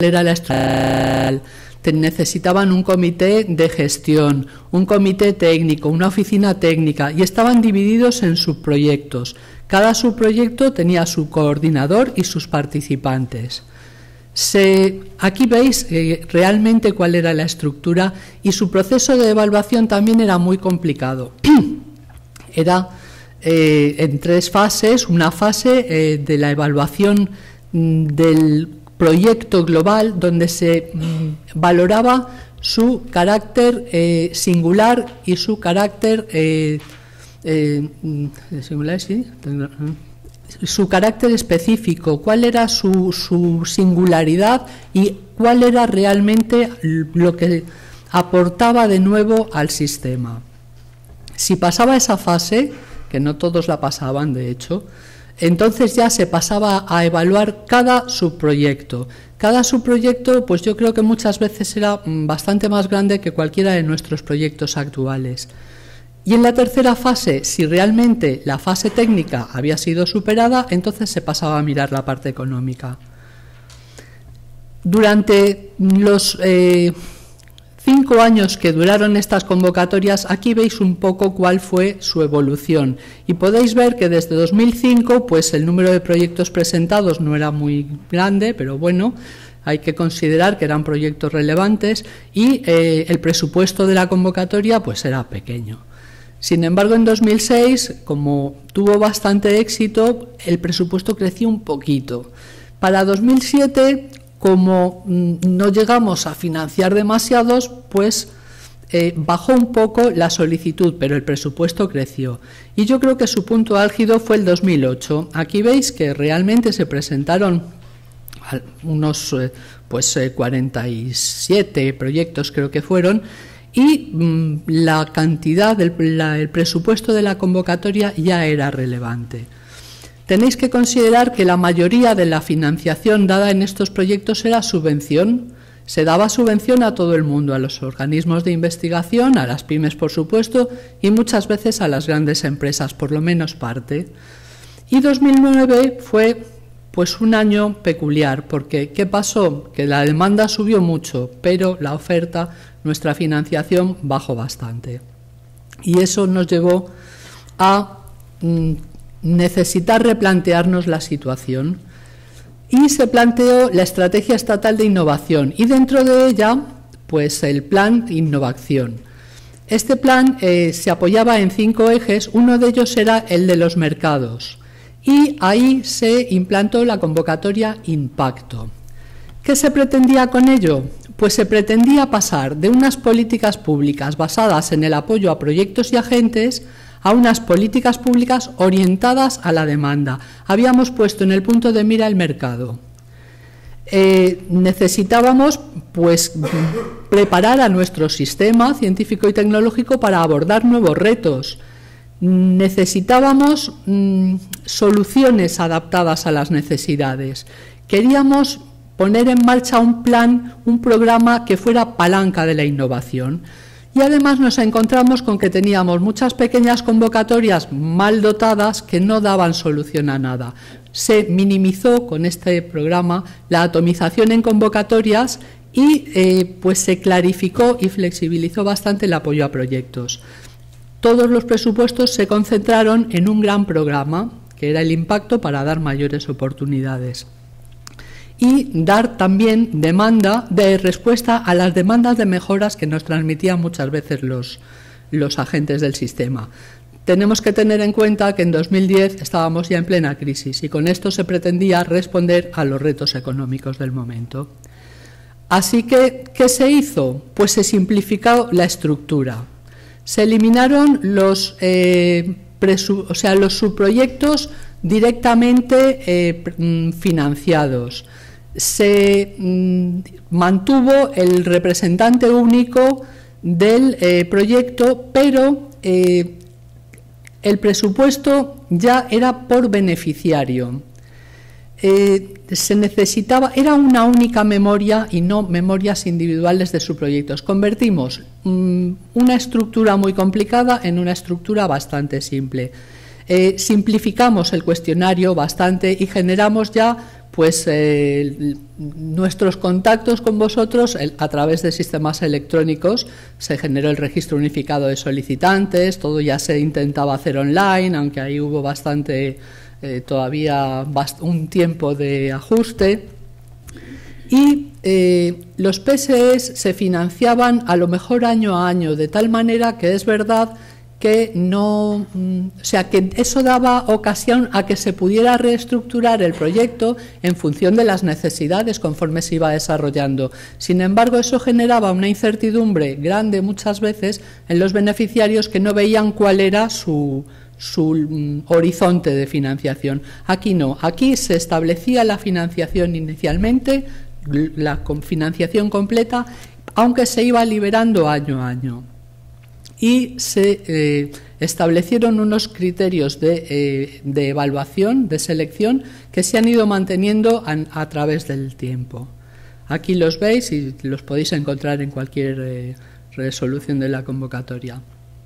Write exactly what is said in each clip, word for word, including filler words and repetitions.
era la estructura. Necesitaban un comité de gestión, un comité técnico, una oficina técnica, y estaban divididos en subproyectos. Cada subproyecto tenía su coordinador y sus participantes. Se, aquí veis eh, realmente cuál era la estructura, y su proceso de evaluación también era muy complicado. Era eh, en tres fases: una fase eh, de la evaluación mm, del proyecto global, donde se mm, valoraba su carácter eh, singular y su carácter eh, eh, singular, sí, su carácter específico, cuál era su, su singularidad y cuál era realmente lo que aportaba de nuevo al sistema. Si pasaba esa fase, que no todos la pasaban de hecho, entonces ya se pasaba a evaluar cada subproyecto. Cada subproyecto, pues yo creo que muchas veces era bastante más grande que cualquiera de nuestros proyectos actuales. Y en la tercera fase, si realmente la fase técnica había sido superada, entonces se pasaba a mirar la parte económica. Durante los eh, cinco años que duraron estas convocatorias, aquí veis un poco cuál fue su evolución. Y podéis ver que desde dos mil cinco, pues el número de proyectos presentados no era muy grande, pero bueno, hay que considerar que eran proyectos relevantes, y eh, el presupuesto de la convocatoria pues era pequeño. Sin embargo, en dos mil seis, como tuvo bastante éxito, el presupuesto creció un poquito. Para dos mil siete, como no llegamos a financiar demasiados, pues eh, bajó un poco la solicitud, pero el presupuesto creció. Y yo creo que su punto álgido fue el dos mil ocho. Aquí veis que realmente se presentaron unos eh, pues, eh, cuarenta y siete proyectos, creo que fueron, y mmm, la cantidad, del la, el presupuesto de la convocatoria ya era relevante. Tenéis que considerar que la mayoría de la financiación dada en estos proyectos era subvención. Se daba subvención a todo el mundo, a los organismos de investigación, a las pymes, por supuesto, y muchas veces a las grandes empresas, por lo menos parte. Y dos mil nueve fue pues un año peculiar, porque ¿qué pasó? Que la demanda subió mucho, pero la oferta, nuestra financiación, bajó bastante. Y eso nos llevó a mmm, necesitar replantearnos la situación, y se planteó la estrategia estatal de innovación, y dentro de ella pues el plan Innovación. Este plan eh, se apoyaba en cinco ejes. Uno de ellos era el de los mercados, y ahí se implantó la convocatoria Impacto. ¿Qué se pretendía con ello? Pues se pretendía pasar de unas políticas públicas basadas en el apoyo a proyectos y agentes a unas políticas públicas orientadas a la demanda. Habíamos puesto en el punto de mira el mercado. Eh, necesitábamos pues preparar a nuestro sistema científico y tecnológico para abordar nuevos retos. Necesitábamos mmm, soluciones adaptadas a las necesidades. Queríamos poner en marcha un plan, un programa que fuera palanca de la innovación. Y además nos encontramos con que teníamos muchas pequeñas convocatorias mal dotadas que no daban solución a nada. Se minimizó con este programa la atomización en convocatorias y eh, pues se clarificó y flexibilizó bastante el apoyo a proyectos. Todos los presupuestos se concentraron en un gran programa, que era el Impacto, para dar mayores oportunidades. Y dar también demanda de respuesta a las demandas de mejoras que nos transmitían muchas veces los, los agentes del sistema. Tenemos que tener en cuenta que en dos mil diez estábamos ya en plena crisis, y con esto se pretendía responder a los retos económicos del momento. Así que, ¿qué se hizo? Pues se simplificó la estructura. Se eliminaron los, eh, presu o sea, los subproyectos directamente eh, financiados. Se mmm, mantuvo el representante único del eh, proyecto, pero eh, el presupuesto ya era por beneficiario. Eh, se necesitaba, era una única memoria y no memorias individuales de subproyectos. Convertimos mmm, una estructura muy complicada en una estructura bastante simple. Eh, simplificamos el cuestionario bastante y generamos ya pues eh, nuestros contactos con vosotros el, a través de sistemas electrónicos. Se generó el registro unificado de solicitantes, todo ya se intentaba hacer online, aunque ahí hubo bastante, eh, todavía bast un tiempo de ajuste. Y eh, los P S Es se financiaban a lo mejor año a año, de tal manera que es verdad que no, o sea, que eso daba ocasión a que se pudiera reestructurar el proyecto en función de las necesidades conforme se iba desarrollando. Sin embargo, eso generaba una incertidumbre grande muchas veces en los beneficiarios que no veían cuál era su, su um, horizonte de financiación. Aquí no, aquí se establecía la financiación inicialmente, la financiación completa, aunque se iba liberando año a año. Y se eh, establecieron unos criterios de, eh, de evaluación, de selección, que se han ido manteniendo a, a través del tiempo. Aquí los veis y los podéis encontrar en cualquier eh, resolución de la convocatoria.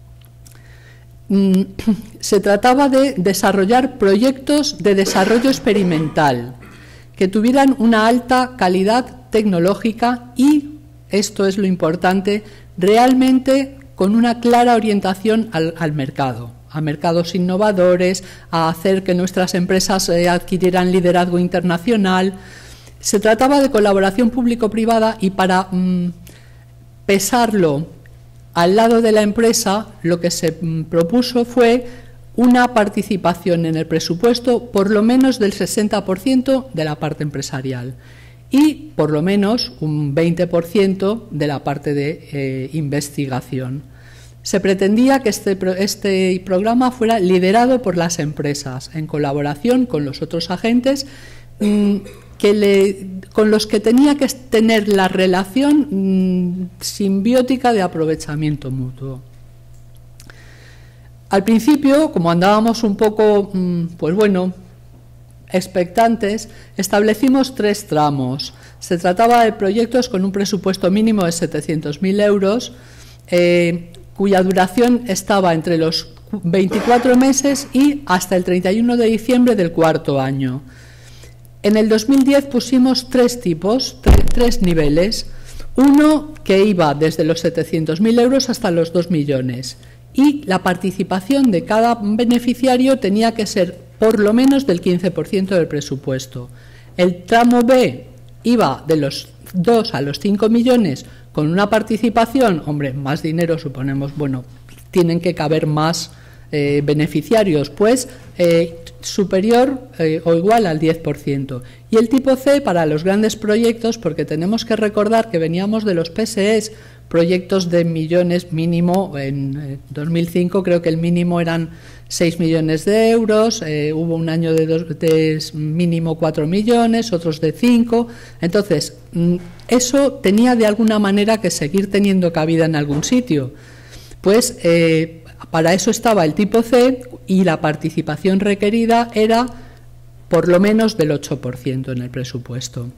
Mm, se trataba de desarrollar proyectos de desarrollo experimental que tuvieran una alta calidad tecnológica y, esto es lo importante, realmente con una clara orientación al, al mercado, a mercados innovadores, a hacer que nuestras empresas eh, adquirieran liderazgo internacional. Se trataba de colaboración público-privada y para mm, pesarlo al lado de la empresa, lo que se mm, propuso fue una participación en el presupuesto por lo menos del sesenta por ciento de la parte empresarial y por lo menos un veinte por ciento de la parte de eh, investigación. Se pretendía que este, este programa fuera liderado por las empresas en colaboración con los otros agentes mmm, que le, con los que tenía que tener la relación mmm, simbiótica de aprovechamiento mutuo. Al principio, como andábamos un poco, mmm, pues bueno, expectantes, establecimos tres tramos. Se trataba de proyectos con un presupuesto mínimo de setecientos mil euros, eh, cuya duración estaba entre los veinticuatro meses y hasta el treinta y uno de diciembre del cuarto año. En el dos mil diez pusimos tres tipos, tre tres niveles. Uno que iba desde los setecientos mil euros hasta los dos millones. Y la participación de cada beneficiario tenía que ser por lo menos del quince por ciento del presupuesto. El tramo B iba de los dos a los cinco millones con una participación, hombre, más dinero suponemos, bueno, tienen que caber más eh, beneficiarios, pues eh, superior eh, o igual al diez por ciento. Y el tipo C para los grandes proyectos, porque tenemos que recordar que veníamos de los P S Es, proyectos de millones mínimo, en eh, dos mil cinco creo que el mínimo eran seis millones de euros, eh, hubo un año de, dos, de mínimo cuatro millones, otros de cinco, entonces eso tenía de alguna manera que seguir teniendo cabida en algún sitio. Pues eh, para eso estaba el tipo C y la participación requerida era por lo menos del ocho por ciento en el presupuesto.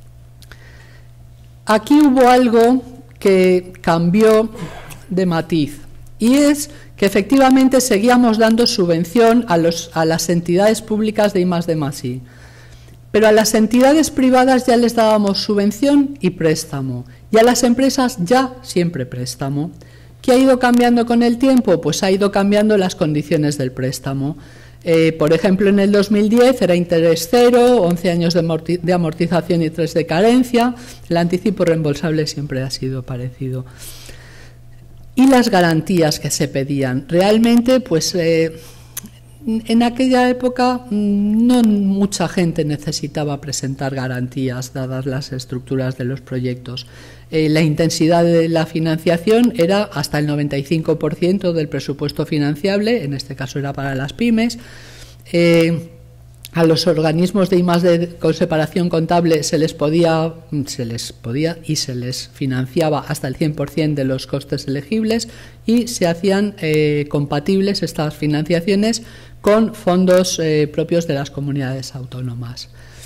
Aquí hubo algo que cambió de matiz y es que efectivamente seguíamos dando subvención a, los, a las entidades públicas de I más D más I, pero a las entidades privadas ya les dábamos subvención y préstamo, y a las empresas ya siempre préstamo. ¿Qué ha ido cambiando con el tiempo? Pues ha ido cambiando las condiciones del préstamo. Eh, por ejemplo, en el dos mil diez era interés cero, once años de, amorti de amortización y tres de carencia, el anticipo reembolsable siempre ha sido parecido. Y las garantías que se pedían. Realmente, pues eh, en aquella época no mucha gente necesitaba presentar garantías, dadas las estructuras de los proyectos. Eh, la intensidad de la financiación era hasta el noventa y cinco por ciento del presupuesto financiable, en este caso era para las pymes. Eh, A los organismos de I más D con separación contable se les podía, se les podía y se les financiaba hasta el cien por ciento de los costes elegibles y se hacían eh, compatibles estas financiaciones con fondos eh, propios de las comunidades autónomas.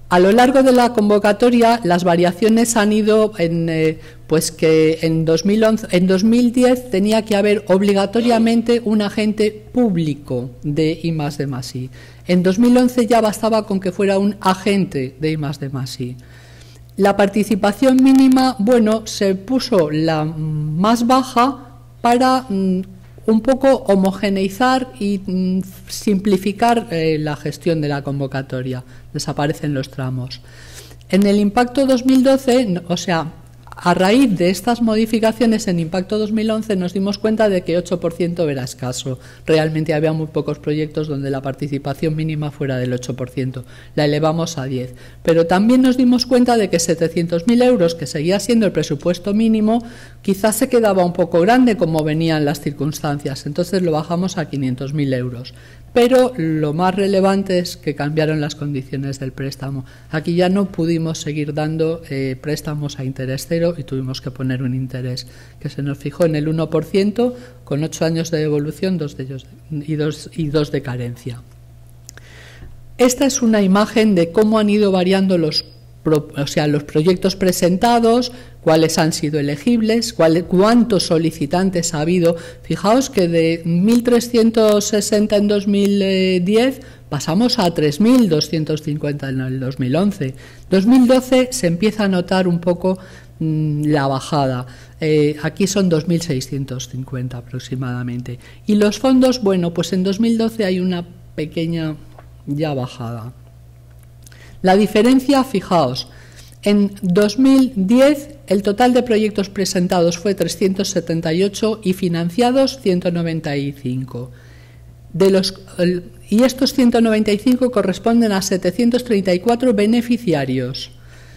A lo largo de la convocatoria, las variaciones han ido en, eh, pues que en, dos mil once, en dos mil diez tenía que haber obligatoriamente un agente público de I más D más I. En dos mil once ya bastaba con que fuera un agente de I más D más I. La participación mínima, bueno, se puso la más baja para mm, un poco homogeneizar y mm, simplificar eh, la gestión de la convocatoria. Desaparecen los tramos. En el impacto dos mil doce, o sea, a raíz de estas modificaciones en impacto dos mil once nos dimos cuenta de que ocho por ciento era escaso. Realmente había muy pocos proyectos donde la participación mínima fuera del ocho por ciento. La elevamos a diez. Pero también nos dimos cuenta de que setecientos mil euros, que seguía siendo el presupuesto mínimo, quizás se quedaba un poco grande como venían las circunstancias. Entonces lo bajamos a quinientos mil euros. Pero lo más relevante es que cambiaron las condiciones del préstamo. Aquí ya no pudimos seguir dando eh, préstamos a interés cero y tuvimos que poner un interés que se nos fijó en el uno por ciento con ocho años de devolución dos de ellos, y, dos, y dos de carencia. Esta es una imagen de cómo han ido variando los o sea, los proyectos presentados, cuáles han sido elegibles, cuál, cuántos solicitantes ha habido. Fijaos que de mil trescientos sesenta en dos mil diez pasamos a tres mil doscientos cincuenta en el dos mil once. dos mil doce se empieza a notar un poco mmm, la bajada. Eh, aquí son dos mil seiscientos cincuenta aproximadamente. Y los fondos, bueno, pues en dos mil doce hay una pequeña ya bajada. La diferencia, fijaos, en dos mil diez el total de proyectos presentados fue trescientos setenta y ocho y financiados ciento noventa y cinco. De los, y estos ciento noventa y cinco corresponden a setecientos treinta y cuatro beneficiarios.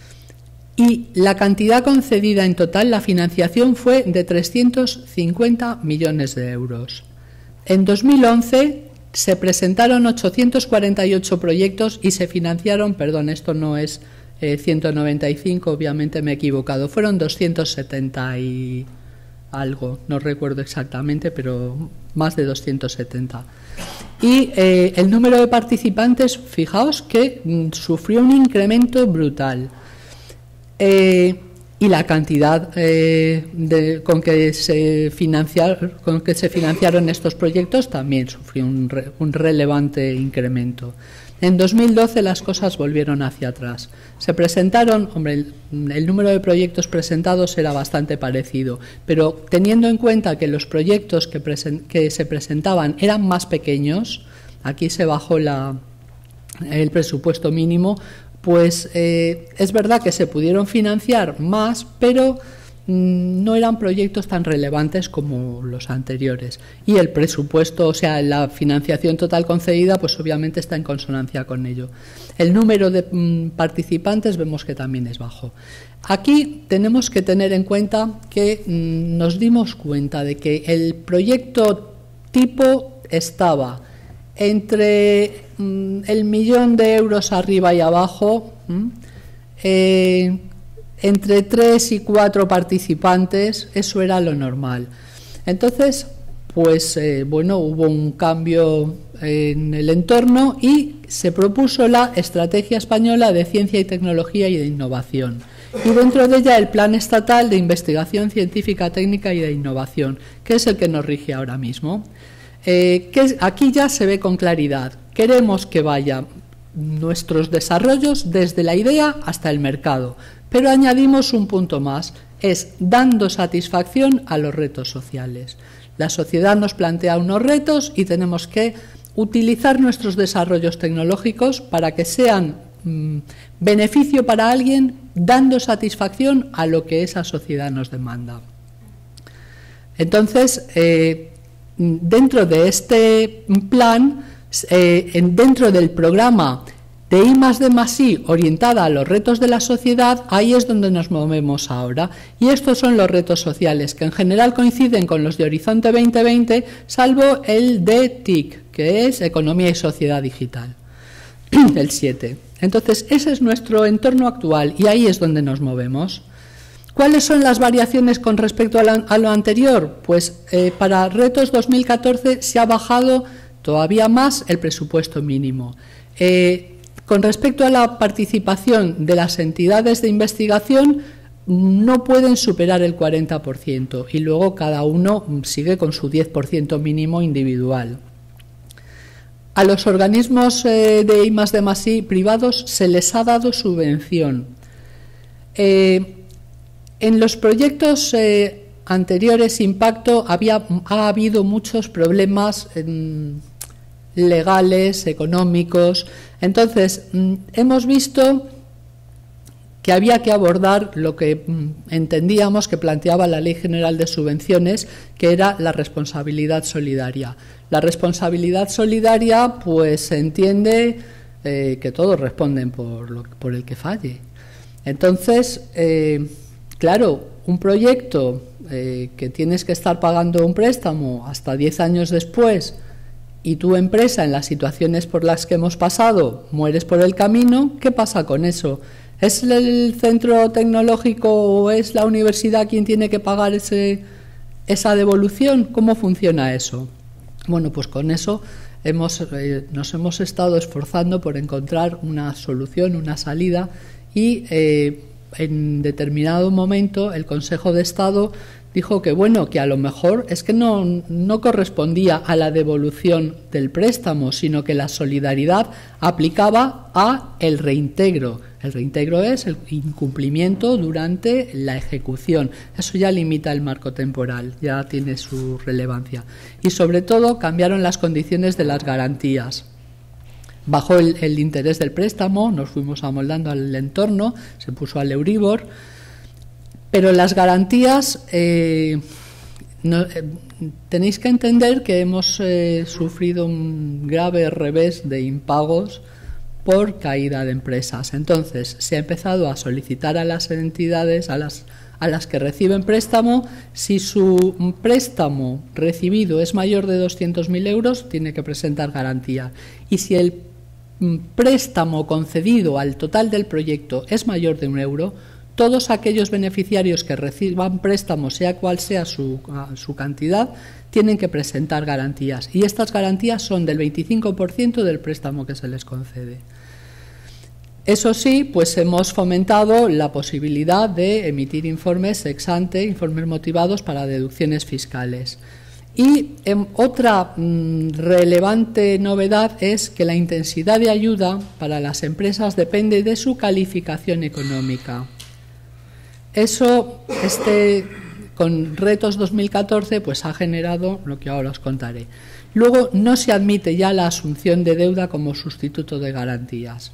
Y la cantidad concedida en total, la financiación, fue de trescientos cincuenta millones de euros. En dos mil once se presentaron ochocientos cuarenta y ocho proyectos y se financiaron, perdón, esto no es eh, ciento noventa y cinco, obviamente me he equivocado, fueron doscientos setenta y algo, no recuerdo exactamente, pero más de doscientos setenta. Y eh, el número de participantes, fijaos que mm, sufrió un incremento brutal. Eh, y la cantidad eh, de, con, que se financiar, con que se financiaron estos proyectos también sufrió un, re, un relevante incremento. En dos mil doce las cosas volvieron hacia atrás. Se presentaron, hombre, el, el número de proyectos presentados era bastante parecido, pero teniendo en cuenta que los proyectos que, presen, que se presentaban eran más pequeños, aquí se bajó la, el presupuesto mínimo, pues eh, es verdad que se pudieron financiar más, pero mmm, no eran proyectos tan relevantes como los anteriores. Y el presupuesto, o sea, la financiación total concedida, pues obviamente está en consonancia con ello. El número de mmm, participantes vemos que también es bajo. Aquí tenemos que tener en cuenta que mmm, nos dimos cuenta de que el proyecto tipo estaba entre mm, el millón de euros arriba y abajo, mm, eh, entre tres y cuatro participantes, eso era lo normal. Entonces, pues eh, bueno, hubo un cambio en el entorno y se propuso la Estrategia Española de Ciencia y Tecnología y de Innovación. Y dentro de ella el Plan Estatal de Investigación Científica, Técnica y de Innovación, que es el que nos rige ahora mismo. Eh, que aquí ya se ve con claridad. Queremos que vayan nuestros desarrollos desde la idea hasta el mercado, pero añadimos un punto más, es dando satisfacción a los retos sociales. La sociedad nos plantea unos retos y tenemos que utilizar nuestros desarrollos tecnológicos para que sean mmm, beneficio para alguien, dando satisfacción a lo que esa sociedad nos demanda. Entonces, eh, dentro de este plan, eh, dentro del programa de I más D más I orientada a los retos de la sociedad, ahí es donde nos movemos ahora. Y estos son los retos sociales, que en general coinciden con los de Horizonte veinte veinte, salvo el de T I C, que es Economía y Sociedad Digital, el siete. Entonces, ese es nuestro entorno actual y ahí es donde nos movemos. ¿Cuáles son las variaciones con respecto a, la, a lo anterior? Pues eh, para retos dos mil catorce se ha bajado todavía más el presupuesto mínimo. Eh, Con respecto a la participación de las entidades de investigación, no pueden superar el cuarenta por ciento y luego cada uno sigue con su diez por ciento mínimo individual. A los organismos eh, de I más D más I privados se les ha dado subvención. Eh, en los proyectos eh, anteriores Impacto había, ha habido muchos problemas eh, legales, económicos. Entonces, mm, hemos visto que había que abordar lo que mm, entendíamos que planteaba la Ley General de Subvenciones, que era la responsabilidad solidaria. La responsabilidad solidaria, pues se entiende eh, que todos responden por, lo, por el que falle. Entonces, eh, claro, un proyecto eh, que tienes que estar pagando un préstamo hasta diez años después y tu empresa, en las situaciones por las que hemos pasado, mueres por el camino, ¿qué pasa con eso? ¿Es el centro tecnológico o es la universidad quien tiene que pagar ese, esa devolución? ¿Cómo funciona eso? Bueno, pues con eso hemos, eh, nos hemos estado esforzando por encontrar una solución, una salida y eh, en determinado momento el Consejo de Estado dijo que bueno, que a lo mejor es que no, no correspondía a la devolución del préstamo, sino que la solidaridad aplicaba a el reintegro. El reintegro es el incumplimiento durante la ejecución. Eso ya limita el marco temporal, ya tiene su relevancia. Y sobre todo cambiaron las condiciones de las garantías. Bajó el, el interés del préstamo, nos fuimos amoldando al entorno, se puso al Euribor, pero las garantías, eh, no, eh, tenéis que entender que hemos eh, sufrido un grave revés de impagos por caída de empresas. Entonces, se ha empezado a solicitar a las entidades, a las, a las que reciben préstamo, si su préstamo recibido es mayor de doscientos mil euros, tiene que presentar garantía. Y si el préstamo concedido al total del proyecto es mayor de un euro, todos aquellos beneficiarios que reciban préstamos, sea cual sea su, su cantidad, tienen que presentar garantías. Y estas garantías son del veinticinco por ciento del préstamo que se les concede. Eso sí, pues hemos fomentado la posibilidad de emitir informes ex ante, informes motivados para deducciones fiscales. Y eh, otra mmm, relevante novedad es que la intensidad de ayuda para las empresas depende de su calificación económica. Eso, este, con Retos dos mil catorce, pues ha generado lo que ahora os contaré. Luego, no se admite ya la asunción de deuda como sustituto de garantías.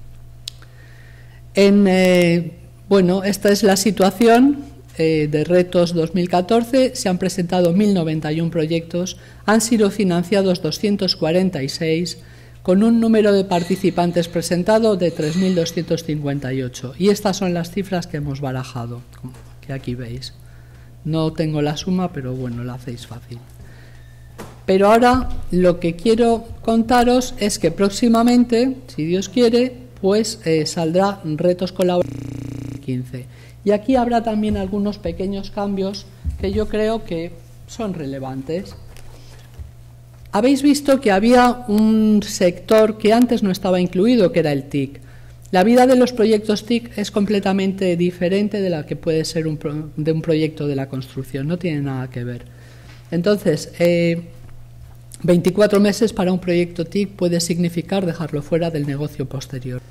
En, eh, bueno, esta es la situación eh, de Retos dos mil catorce. Se han presentado mil noventa y uno proyectos, han sido financiados doscientos cuarenta y seis, con un número de participantes presentado de tres mil doscientos cincuenta y ocho. Y estas son las cifras que hemos barajado, que aquí veis. No tengo la suma, pero bueno, la hacéis fácil. Pero ahora lo que quiero contaros es que próximamente, si Dios quiere, pues eh, saldrá Retos Colaborativos quince. Y aquí habrá también algunos pequeños cambios que yo creo que son relevantes. Habéis visto que había un sector que antes no estaba incluido, que era el T I C. La vida de los proyectos T I C es completamente diferente de la que puede ser un pro, de un proyecto de la construcción, no tiene nada que ver. Entonces, eh, veinticuatro meses para un proyecto T I C puede significar dejarlo fuera del negocio posterior.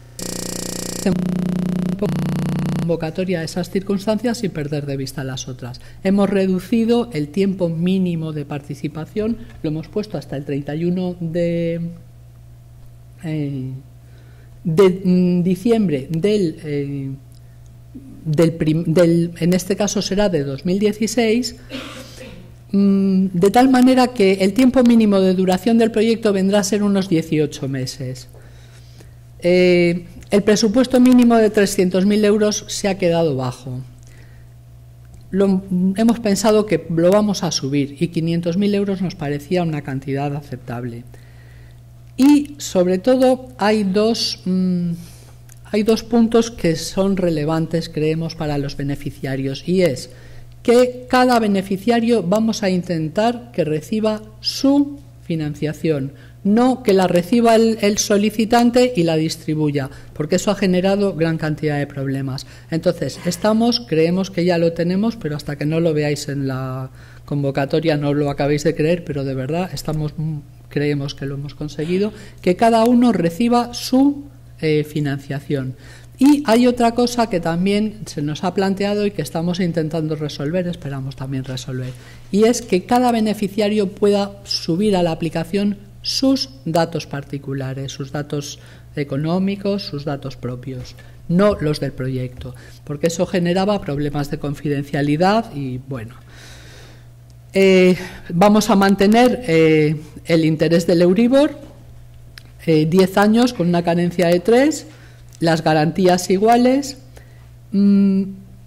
Convocatoria a esas circunstancias y perder de vista las otras. Hemos reducido el tiempo mínimo de participación, lo hemos puesto hasta el treinta y uno de, eh, de mm, diciembre del, eh, del, prim, del, en este caso será de dos mil dieciséis, mm, de tal manera que el tiempo mínimo de duración del proyecto vendrá a ser unos dieciocho meses. Eh, El presupuesto mínimo de trescientos mil euros se ha quedado bajo. Lo, hemos pensado que lo vamos a subir y quinientos mil euros nos parecía una cantidad aceptable. Y sobre todo hay dos, mmm, hay dos puntos que son relevantes, creemos, para los beneficiarios, y es que cada beneficiario vamos a intentar que reciba su financiación, no que la reciba el, el solicitante y la distribuya, porque eso ha generado gran cantidad de problemas. Entonces, estamos, creemos que ya lo tenemos, pero hasta que no lo veáis en la convocatoria no lo acabéis de creer, pero de verdad estamos, creemos que lo hemos conseguido, que cada uno reciba su eh, financiación. Y hay otra cosa que también se nos ha planteado y que estamos intentando resolver, esperamos también resolver, y es que cada beneficiario pueda subir a la aplicación sus datos particulares, sus datos económicos, sus datos propios, no los del proyecto, porque eso generaba problemas de confidencialidad y bueno. Eh, vamos a mantener eh, el interés del Euribor, eh, diez años con una carencia de tres, las garantías iguales. Mm,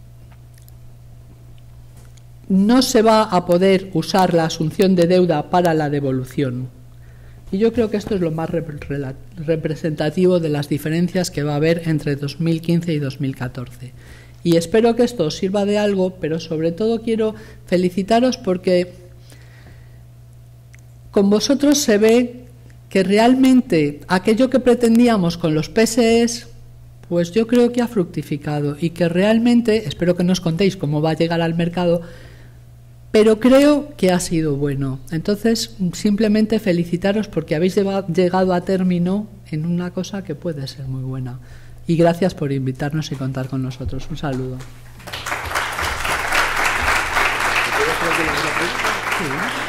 no se va a poder usar la asunción de deuda para la devolución. Y yo creo que esto es lo más rep- representativo de las diferencias que va a haber entre dos mil quince y dos mil catorce. Y espero que esto os sirva de algo, pero sobre todo quiero felicitaros porque con vosotros se ve que realmente aquello que pretendíamos con los P S Es, pues yo creo que ha fructificado y que realmente, espero que nos contéis cómo va a llegar al mercado, pero creo que ha sido bueno. Entonces, simplemente felicitaros porque habéis llegado a término en una cosa que puede ser muy buena. Y gracias por invitarnos y contar con nosotros. Un saludo. Sí.